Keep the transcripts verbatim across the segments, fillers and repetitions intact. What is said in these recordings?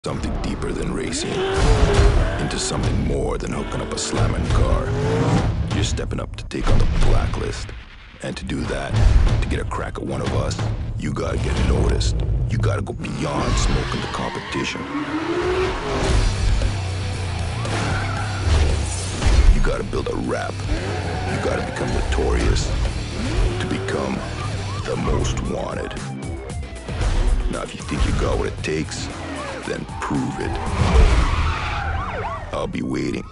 Something deeper than racing, into something more than hooking up a slamming car. You're stepping up to take on the blacklist. And to do that, to get a crack at one of us, you gotta get noticed. You gotta go beyond smoking the competition. You gotta build a rap. You gotta become notorious. To become the most wanted. Now, if you think you got what it takes, then prove it. I'll be waiting.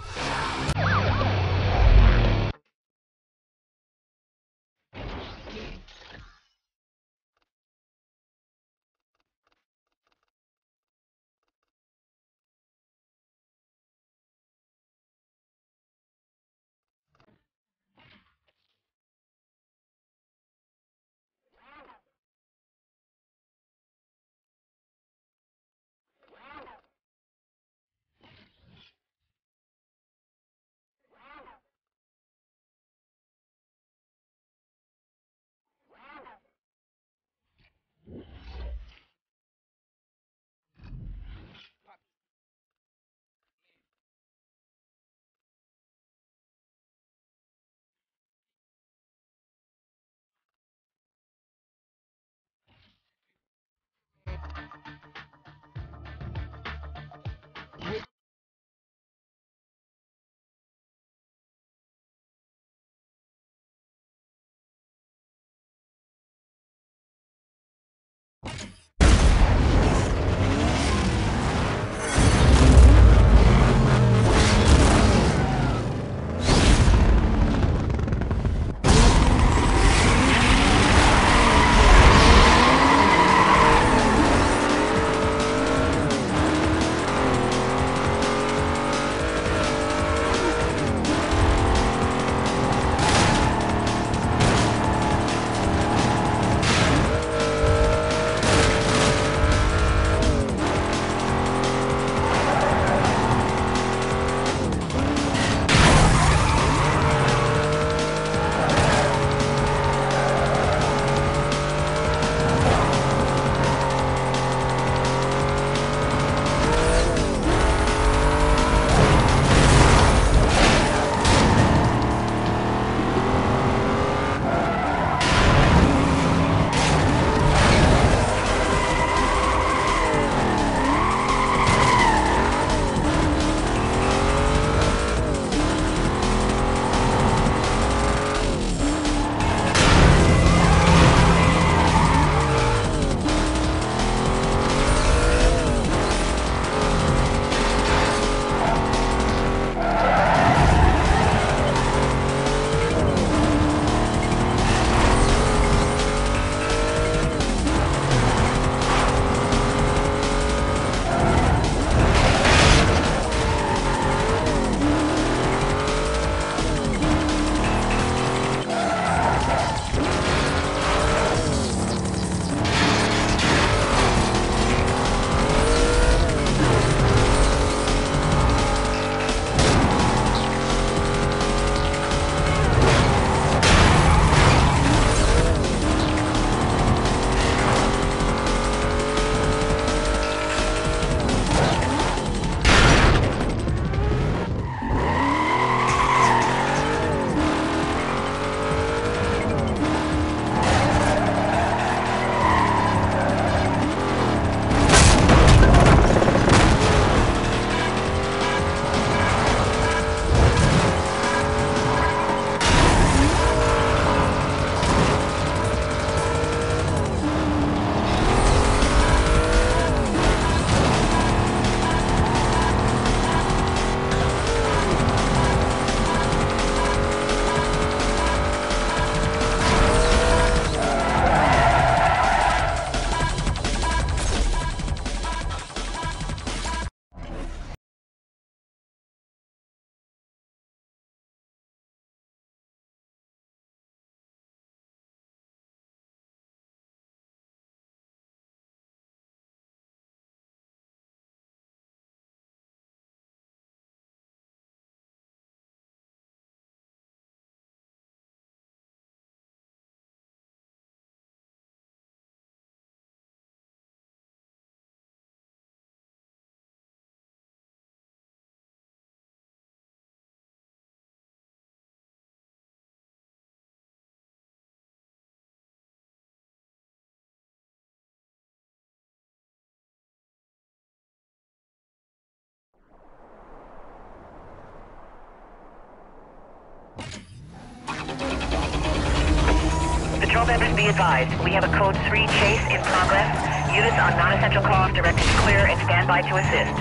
Be advised, we have a code three chase in progress. Units on non-essential calls directed to clear and stand by to assist.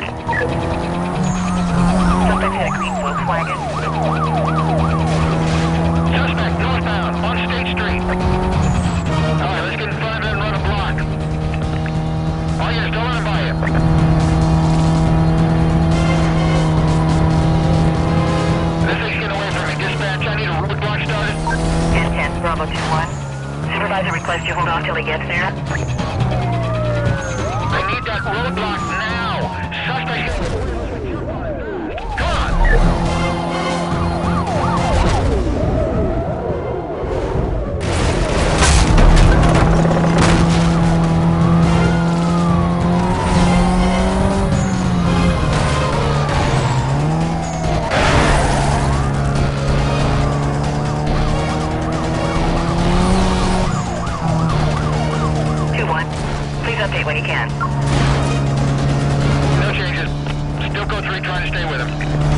Suspect hit a green Volkswagen. Suspect northbound on State Street. Alright, let's get in front of it and run a block. Oh yeah, still running by you. This thing's getting away from me. Dispatch, I need a roadblock started. ten ten, Bravo two one. Supervisor requests you hold off till he gets there. I need that roadblock now. Suspect... Come on! Update when you can. No changes. Still code three trying to stay with him.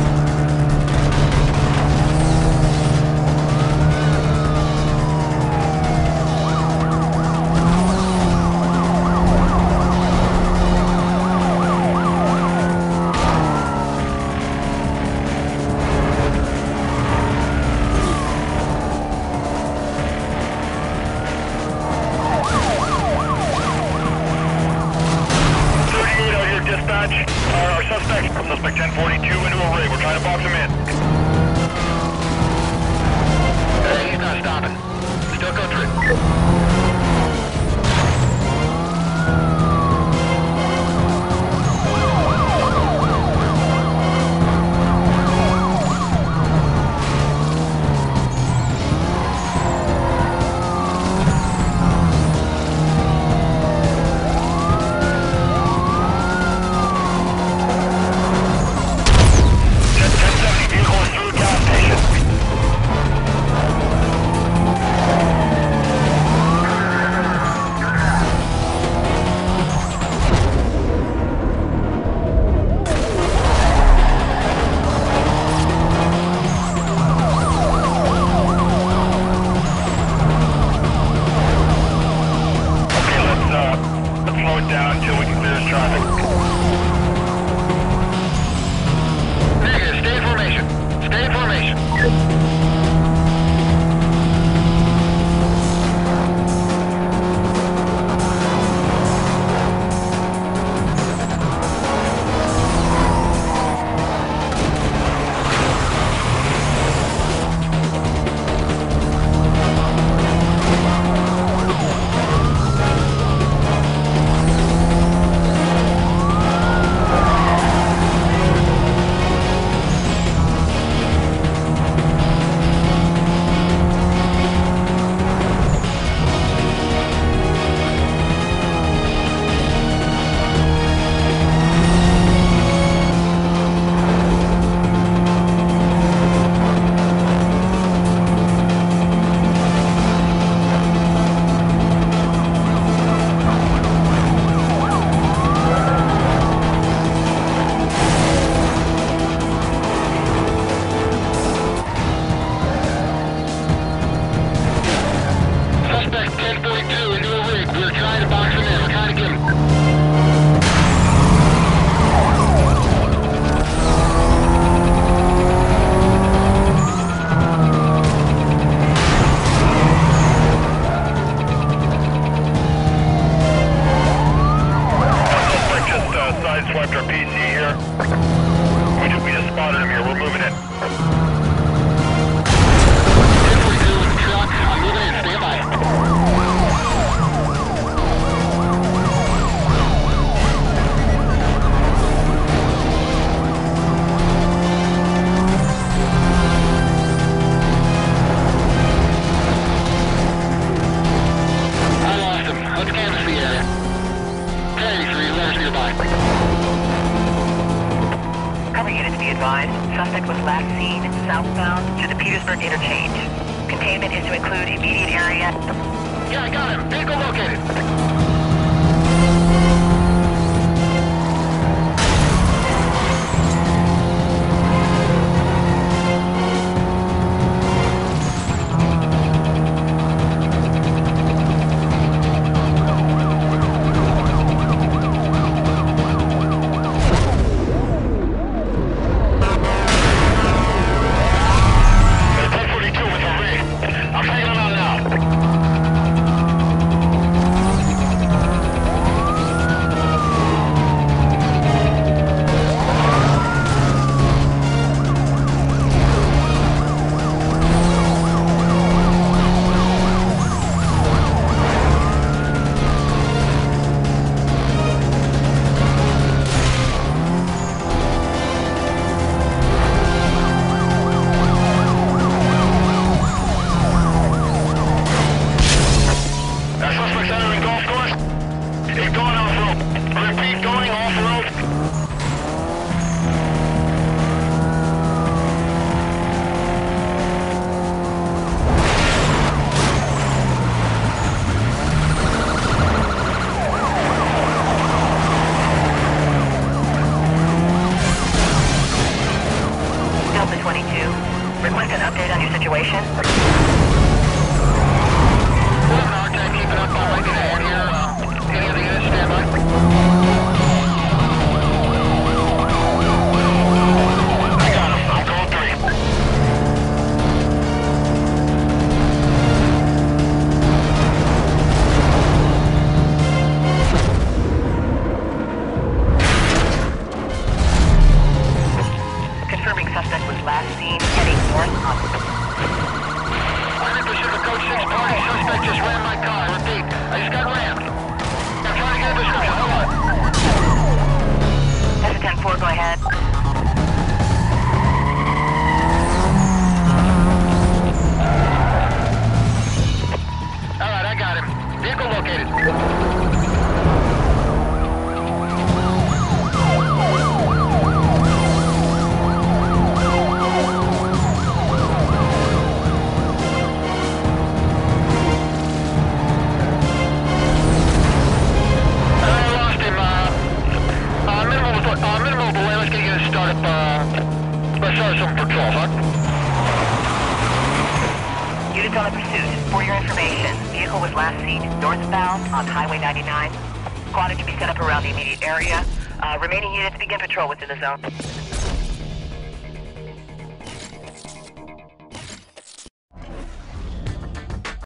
Suspect ten forty-two into a rig. We're trying to box him in. Hey, he's not stopping. Still code three. Suspect was last seen southbound to the Petersburg interchange. Containment is to include immediate area. Yeah, I got him. Vehicle located. situation? Arctic, keep it up. I'm making a hand here. Uh, any of the units stand by? I got him. I'm code three. Confirming suspect was last seen heading north on... I'm in pursuit of a code six party. Suspect just ran my car. Repeat, I just got rammed. I'm trying to get a description. Hold on. S ten four, go ahead. All right, I got him. Vehicle located. I lost him. Uh, uh, minimal, uh, minimal delay. Let's get you to start up. Uh, let's start some patrol, huh? Units on the pursuit. For your information, vehicle was last seen northbound on Highway ninety-nine. Squad to be set up around the immediate area. Uh, remaining units begin patrol within the zone.